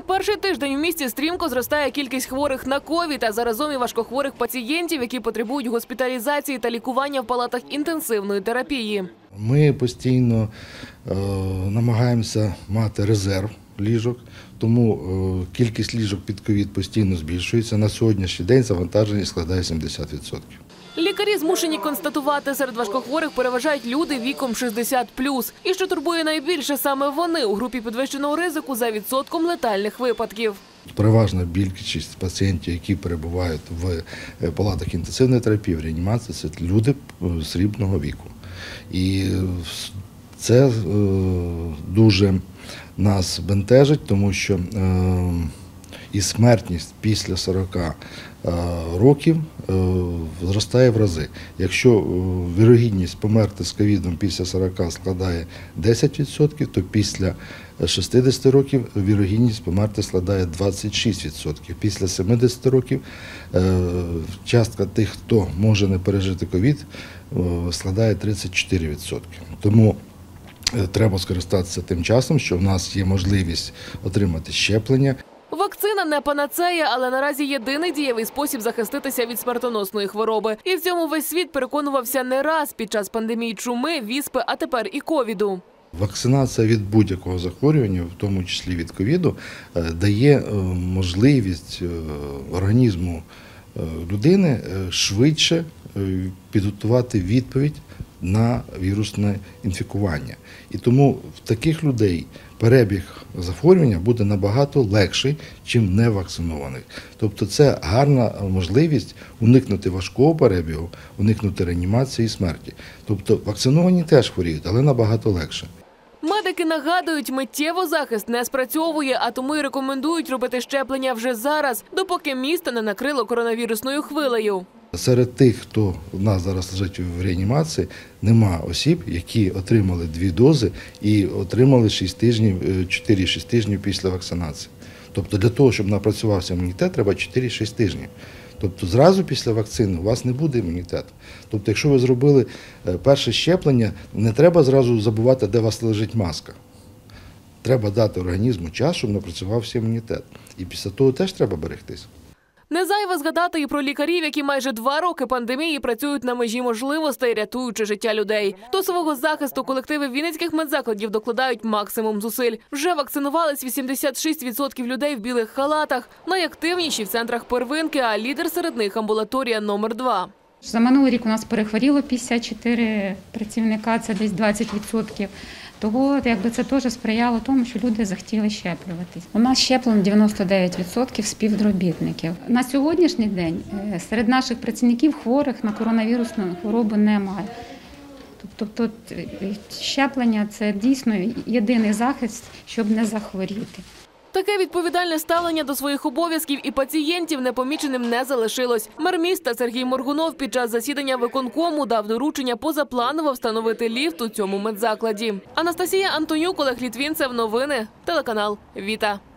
не перший тиждень у місті стрімко зростає кількість хворих на ковід, а заразом і важкохворих пацієнтів, які потребують госпіталізації та лікування в палатах інтенсивної терапії. Ми постійно намагаємося мати резерв ліжок, тому кількість ліжок під ковід постійно збільшується. На сьогоднішній день завантаженість складає 70%. Лікарі змушені констатувати, серед важкохворих переважають люди віком 60+. І що турбує найбільше, саме вони у групі підвищеного ризику за відсотком летальних випадків. Переважна більшість пацієнтів, які перебувають в палатах інтенсивної терапії, в реанімації, це люди срібного віку. І це дуже нас бентежить, тому що і смертність після 40 років зростає в рази. Якщо вірогідність померти з ковідом після 40 складає 10%, то після 60 років вірогідність померти складає 26%. Після 70 років частка тих, хто може не пережити ковід, складає 34%. Тому треба скористатися тим часом, що в нас є можливість отримати щеплення. Вакцина не панацея, але наразі єдиний дієвий спосіб захиститися від смертоносної хвороби. І в цьому весь світ переконувався не раз під час пандемії чуми, віспи, а тепер і ковіду. Вакцинація від будь-якого захворювання, в тому числі від ковіду, дає можливість організму людини швидше підготувати відповідь на вірусне інфікування. І тому в таких людей перебіг захворювання буде набагато легший, ніж невакцинованих. Тобто це гарна можливість уникнути важкого перебігу, уникнути реанімації і смерті. Тобто вакциновані теж хворіють, але набагато легше. Медики нагадують, миттєво захист не спрацьовує, а тому й рекомендують робити щеплення вже зараз, допоки місто не накрило коронавірусною хвилею. Серед тих, хто у нас зараз лежить в реанімації, нема осіб, які отримали 2 дози і отримали 4-6 тижнів після вакцинації. Тобто для того, щоб напрацювався імунітет, треба 4-6 тижнів. Тобто зразу після вакцини у вас не буде імунітету. Тобто якщо ви зробили перше щеплення, не треба зразу забувати, де у вас лежить маска. Треба дати організму час, щоб напрацювався імунітет. І після того теж треба берегтись. Не зайве згадати і про лікарів, які майже 2 роки пандемії працюють на межі можливостей, рятуючи життя людей. До свого захисту колективи вінницьких медзакладів докладають максимум зусиль. Вже вакцинувались 86% людей в білих халатах, найактивніші в центрах первинки, а лідер серед них – амбулаторія номер 2. За минулий рік у нас перехворіло 54 працівника, це десь 20%. Того це теж сприяло тому, що люди захотіли щеплюватись. У нас щеплено 99% співробітників. На сьогоднішній день серед наших працівників хворих на коронавірусну хворобу немає. Тобто щеплення – це дійсно єдиний захист, щоб не захворіти. Таке відповідальне ставлення до своїх обов'язків і пацієнтів непоміченим не залишилось. Мер міста Сергій Моргунов під час засідання виконкому дав доручення позапланово встановити ліфт у цьому медзакладі. Анастасія Антонюк, Олег Літвінцев. Новини. Телеканал «Віта».